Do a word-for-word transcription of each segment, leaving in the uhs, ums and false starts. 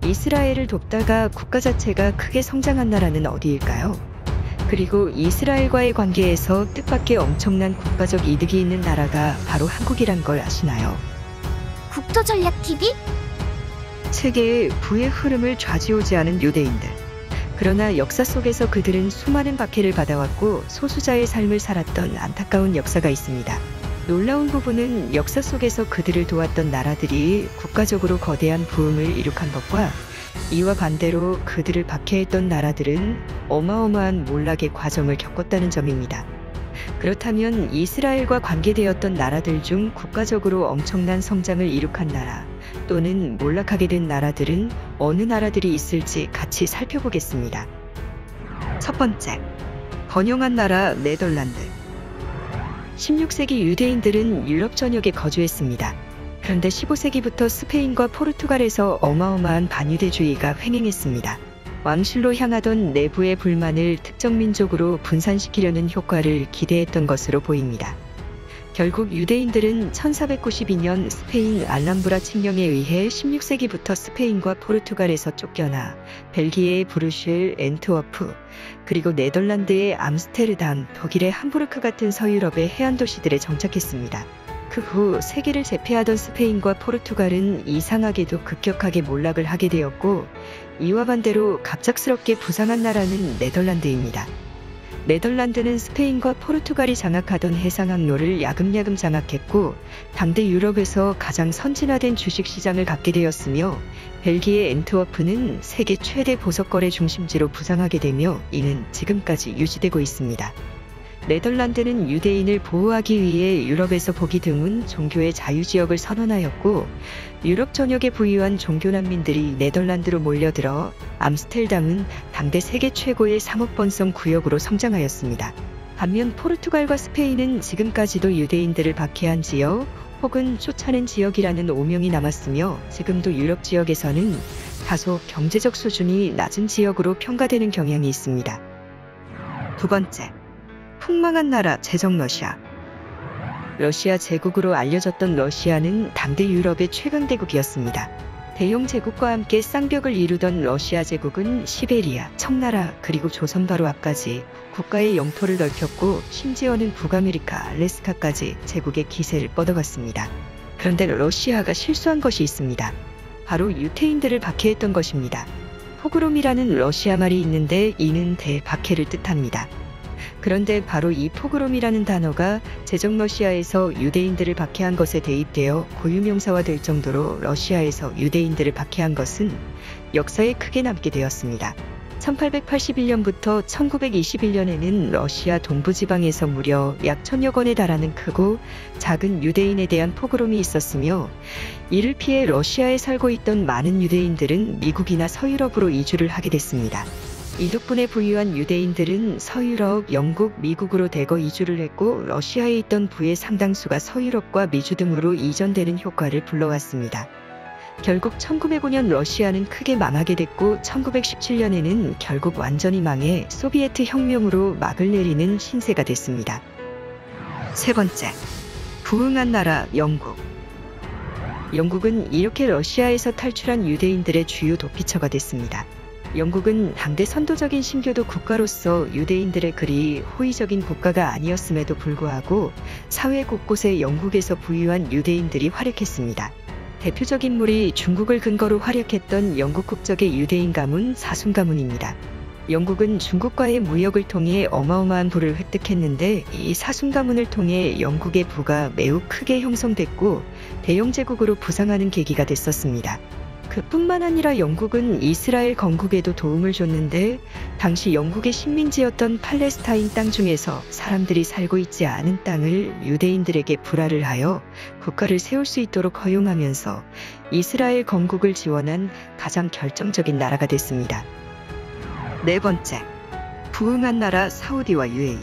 이스라엘을 돕다가 국가 자체가 크게 성장한 나라는 어디일까요? 그리고 이스라엘과의 관계에서 뜻밖의 엄청난 국가적 이득이 있는 나라가 바로 한국이란 걸 아시나요? 국토전략티비? 세계의 부의 흐름을 좌지우지하는 유대인들. 그러나 역사 속에서 그들은 수많은 박해를 받아왔고 소수자의 삶을 살았던 안타까운 역사가 있습니다. 놀라운 부분은 역사 속에서 그들을 도왔던 나라들이 국가적으로 거대한 부흥을 이룩한 것과 이와 반대로 그들을 박해했던 나라들은 어마어마한 몰락의 과정을 겪었다는 점입니다. 그렇다면 이스라엘과 관계되었던 나라들 중 국가적으로 엄청난 성장을 이룩한 나라 또는 몰락하게 된 나라들은 어느 나라들이 있을지 같이 살펴보겠습니다. 첫 번째, 번영한 나라 네덜란드. 십육 세기 유대인들은 유럽 전역에 거주했습니다. 그런데 십오 세기부터 스페인과 포르투갈에서 어마어마한 반유대주의가 횡행했습니다. 왕실로 향하던 내부의 불만을 특정 민족으로 분산시키려는 효과를 기대했던 것으로 보입니다. 결국 유대인들은 천사백구십이 년 스페인 알람브라 칙령에 의해 십육 세기부터 스페인과 포르투갈에서 쫓겨나 벨기에의 브뤼셀, 앤트워프, 그리고 네덜란드의 암스테르담, 독일의 함부르크 같은 서유럽의 해안 도시들에 정착했습니다. 그 후 세계를 제패하던 스페인과 포르투갈은 이상하게도 급격하게 몰락을 하게 되었고, 이와 반대로 갑작스럽게 부상한 나라는 네덜란드입니다. 네덜란드는 스페인과 포르투갈이 장악하던 해상 항로를 야금야금 장악했고 당대 유럽에서 가장 선진화된 주식시장을 갖게 되었으며, 벨기에 앤트워프는 세계 최대 보석거래 중심지로 부상하게 되며 이는 지금까지 유지되고 있습니다. 네덜란드는 유대인을 보호하기 위해 유럽에서 보기 드문 종교의 자유지역을 선언하였고, 유럽 전역에 부유한 종교 난민들이 네덜란드로 몰려들어 암스텔담은 당대 세계 최고의 상업번성 구역으로 성장하였습니다. 반면 포르투갈과 스페인은 지금까지도 유대인들을 박해한 지역 혹은 쫓아낸 지역이라는 오명이 남았으며, 지금도 유럽 지역에서는 다소 경제적 수준이 낮은 지역으로 평가되는 경향이 있습니다. 두 번째, 폭망한 나라 제정 러시아. 러시아 제국으로 알려졌던 러시아는 당대 유럽의 최강대국이었습니다. 대영 제국과 함께 쌍벽을 이루던 러시아 제국은 시베리아, 청나라, 그리고 조선 바로 앞까지 국가의 영토를 넓혔고 심지어는 북아메리카, 알래스카까지 제국의 기세를 뻗어갔습니다. 그런데 러시아가 실수한 것이 있습니다. 바로 유태인들을 박해했던 것입니다. 포그롬이라는 러시아 말이 있는데 이는 대박해를 뜻합니다. 그런데 바로 이 포그롬이라는 단어가 제정 러시아에서 유대인들을 박해한 것에 대입되어 고유명사화될 정도로 러시아에서 유대인들을 박해한 것은 역사에 크게 남게 되었습니다. 천팔백팔십일 년부터 천구백이십일 년에는 러시아 동부지방에서 무려 약 천여 건에 달하는 크고 작은 유대인에 대한 포그롬이 있었으며, 이를 피해 러시아에 살고 있던 많은 유대인들은 미국이나 서유럽으로 이주를 하게 됐습니다. 이 덕분에 부유한 유대인들은 서유럽, 영국, 미국으로 대거 이주를 했고 러시아에 있던 부의 상당수가 서유럽과 미주 등으로 이전되는 효과를 불러왔습니다. 결국 천구백오 년 러시아는 크게 망하게 됐고 천구백십칠 년에는 결국 완전히 망해 소비에트 혁명으로 막을 내리는 신세가 됐습니다. 세 번째, 부흥한 나라 영국. 영국은 이렇게 러시아에서 탈출한 유대인들의 주요 도피처가 됐습니다. 영국은 당대 선도적인 신교도 국가로서 유대인들의 그리 호의적인 국가가 아니었음에도 불구하고 사회 곳곳에 영국에서 부유한 유대인들이 활약했습니다. 대표적 인물이 중국을 근거로 활약했던 영국 국적의 유대인 가문 사순 가문입니다. 영국은 중국과의 무역을 통해 어마어마한 부를 획득했는데 이 사순 가문을 통해 영국의 부가 매우 크게 형성됐고 대영 제국으로 부상하는 계기가 됐었습니다. 그뿐만 아니라 영국은 이스라엘 건국에도 도움을 줬는데, 당시 영국의 식민지였던 팔레스타인 땅 중에서 사람들이 살고 있지 않은 땅을 유대인들에게 불화를 하여 국가를 세울 수 있도록 허용하면서 이스라엘 건국을 지원한 가장 결정적인 나라가 됐습니다. 네 번째, 부흥한 나라 사우디와 유에이.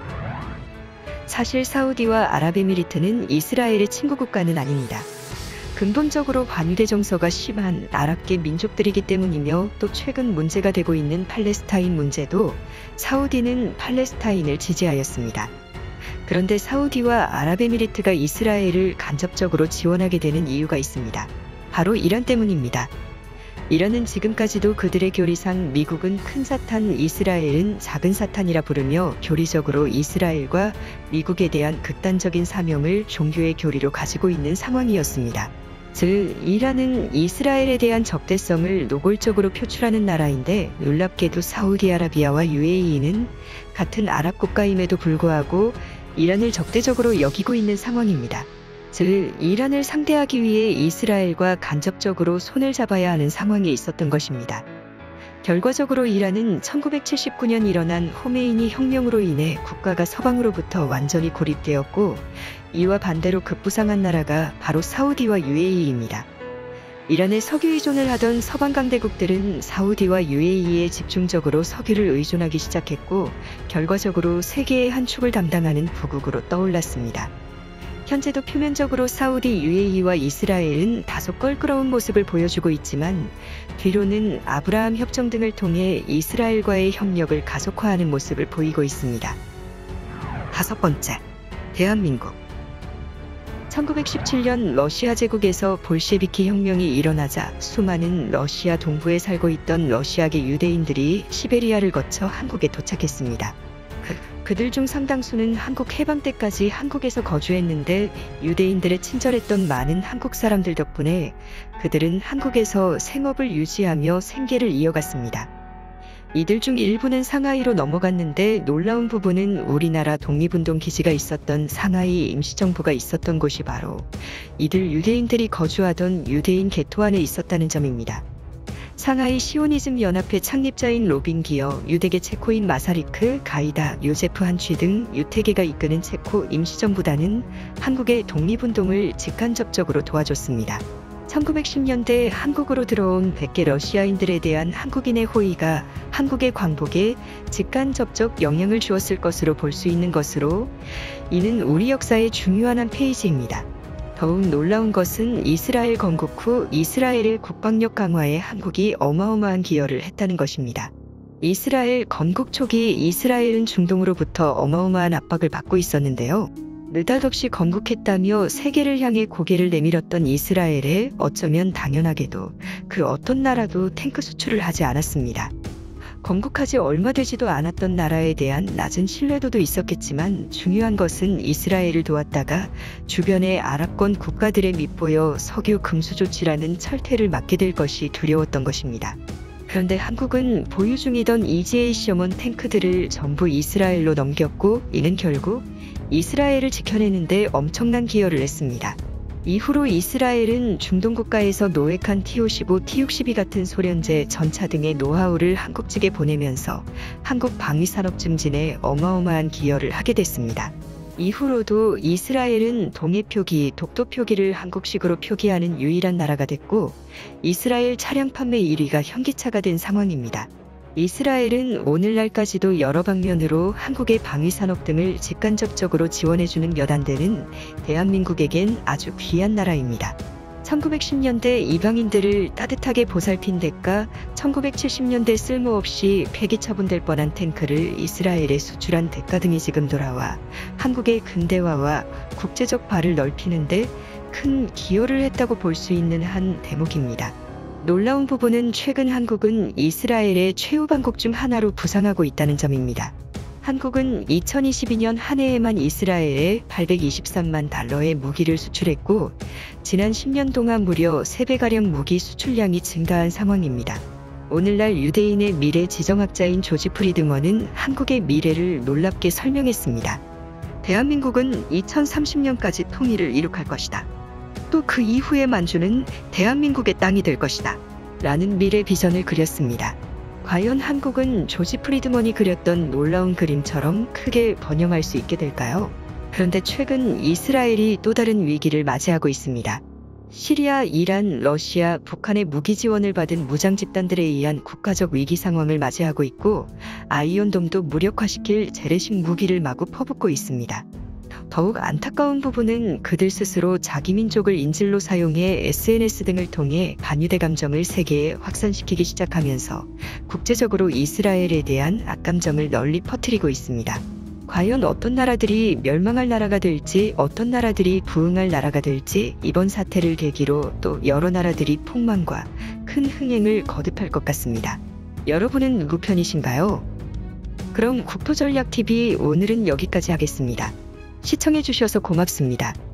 사실 사우디와 아랍에미리트는 이스라엘의 친구 국가는 아닙니다. 근본적으로 반유대 정서가 심한 아랍계 민족들이기 때문이며, 또 최근 문제가 되고 있는 팔레스타인 문제도 사우디는 팔레스타인을 지지하였습니다. 그런데 사우디와 아랍에미리트가 이스라엘을 간접적으로 지원하게 되는 이유가 있습니다. 바로 이란 때문입니다. 이란은 지금까지도 그들의 교리상 미국은 큰 사탄, 이스라엘은 작은 사탄이라 부르며 교리적으로 이스라엘과 미국에 대한 극단적인 사명을 종교의 교리로 가지고 있는 상황이었습니다. 즉, 이란은 이스라엘에 대한 적대성을 노골적으로 표출하는 나라인데 놀랍게도 사우디아라비아와 유에이는 같은 아랍 국가임에도 불구하고 이란을 적대적으로 여기고 있는 상황입니다. 즉, 이란을 상대하기 위해 이스라엘과 간접적으로 손을 잡아야 하는 상황에 있었던 것입니다. 결과적으로 이란은 천구백칠십구 년 일어난 호메이니 혁명으로 인해 국가가 서방으로부터 완전히 고립되었고, 이와 반대로 급부상한 나라가 바로 사우디와 유에이입니다. 이란에 석유 의존을 하던 서방 강대국들은 사우디와 유에이에 집중적으로 석유를 의존하기 시작했고, 결과적으로 세계의 한 축을 담당하는 부국으로 떠올랐습니다. 현재도 표면적으로 사우디, 유에이와 이스라엘은 다소 껄끄러운 모습을 보여주고 있지만 뒤로는 아브라함 협정 등을 통해 이스라엘과의 협력을 가속화하는 모습을 보이고 있습니다. 다섯 번째, 대한민국. 천구백십칠 년 러시아 제국에서 볼셰비키 혁명이 일어나자 수많은 러시아 동부에 살고 있던 러시아계 유대인들이 시베리아를 거쳐 한국에 도착했습니다. 그들 중 상당수는 한국 해방 때까지 한국에서 거주했는데 유대인들의 친절했던 많은 한국 사람들 덕분에 그들은 한국에서 생업을 유지하며 생계를 이어갔습니다. 이들 중 일부는 상하이로 넘어갔는데 놀라운 부분은 우리나라 독립운동 기지가 있었던 상하이 임시정부가 있었던 곳이 바로 이들 유대인들이 거주하던 유대인 개토 안에 있었다는 점입니다. 상하이 시오니즘 연합회 창립자인 로빈 기어, 유대계 체코인 마사리크, 가이다, 요제프 한취 등 유태계가 이끄는 체코 임시정부단은 한국의 독립운동을 직간접적으로 도와줬습니다. 천구백십 년대 한국으로 들어온 백 개 러시아인들에 대한 한국인의 호의가 한국의 광복에 직간접적 영향을 주었을 것으로 볼 수 있는 것으로, 이는 우리 역사의 중요한 한 페이지입니다. 더욱 놀라운 것은 이스라엘 건국 후 이스라엘의 국방력 강화에 한국이 어마어마한 기여를 했다는 것입니다. 이스라엘 건국 초기 이스라엘은 중동으로부터 어마어마한 압박을 받고 있었는데요. 느닷없이 건국했다며 세계를 향해 고개를 내밀었던 이스라엘에 어쩌면 당연하게도 그 어떤 나라도 탱크 수출을 하지 않았습니다. 건국하지 얼마 되지도 않았던 나라에 대한 낮은 신뢰도도 있었겠지만 중요한 것은 이스라엘을 도왔다가 주변의 아랍권 국가들에 밑보여 석유 금수 조치라는 철퇴를 맞게 될 것이 두려웠던 것입니다. 그런데 한국은 보유 중이던 이지에이 시험원 탱크들을 전부 이스라엘로 넘겼고, 이는 결국 이스라엘을 지켜내는데 엄청난 기여를 했습니다. 이후로 이스라엘은 중동 국가에서 노획한 티 오십오, 티 육십이 같은 소련제, 전차 등의 노하우를 한국 측에 보내면서 한국 방위산업 증진에 어마어마한 기여를 하게 됐습니다. 이후로도 이스라엘은 동해 표기, 독도 표기를 한국식으로 표기하는 유일한 나라가 됐고, 이스라엘 차량 판매 일 위가 현기차가 된 상황입니다. 이스라엘은 오늘날까지도 여러 방면으로 한국의 방위산업 등을 직간접적으로 지원해주는 몇 안 되는 대한민국에겐 아주 귀한 나라입니다. 천구백십 년대 이방인들을 따뜻하게 보살핀 대가 천구백칠십 년대 쓸모없이 폐기 처분될 뻔한 탱크를 이스라엘에 수출한 대가 등이 지금 돌아와 한국의 근대화와 국제적 발을 넓히는데 큰 기여를 했다고 볼 수 있는 한 대목입니다. 놀라운 부분은 최근 한국은 이스라엘의 최후 반국 중 하나로 부상하고 있다는 점입니다. 한국은 이천이십이 년 한 해에만 이스라엘에 팔백이십삼만 달러의 무기를 수출했고, 지난 십 년 동안 무려 세 배가량 무기 수출량이 증가한 상황입니다. 오늘날 유대인의 미래 지정학자인 조지 프리드먼은 한국의 미래를 놀랍게 설명했습니다. 대한민국은 이천삼십 년까지 통일을 이룩할 것이다. 또 그 이후의 만주는 대한민국의 땅이 될 것이다. 라는 미래 비전을 그렸습니다. 과연 한국은 조지 프리드먼이 그렸던 놀라운 그림처럼 크게 번영할 수 있게 될까요? 그런데 최근 이스라엘이 또 다른 위기를 맞이하고 있습니다. 시리아, 이란, 러시아, 북한의 무기 지원을 받은 무장 집단들에 의한 국가적 위기 상황을 맞이하고 있고, 아이언돔도 무력화시킬 재래식 무기를 마구 퍼붓고 있습니다. 더욱 안타까운 부분은 그들 스스로 자기 민족을 인질로 사용해 에스엔에스 등을 통해 반유대 감정을 세계에 확산시키기 시작하면서 국제적으로 이스라엘에 대한 악감정을 널리 퍼뜨리고 있습니다. 과연 어떤 나라들이 멸망할 나라가 될지, 어떤 나라들이 부흥할 나라가 될지, 이번 사태를 계기로 또 여러 나라들이 폭망과 큰 흥행을 거듭할 것 같습니다. 여러분은 누구 편이신가요? 그럼 국토전략티비 오늘은 여기까지 하겠습니다. 시청해주셔서 고맙습니다.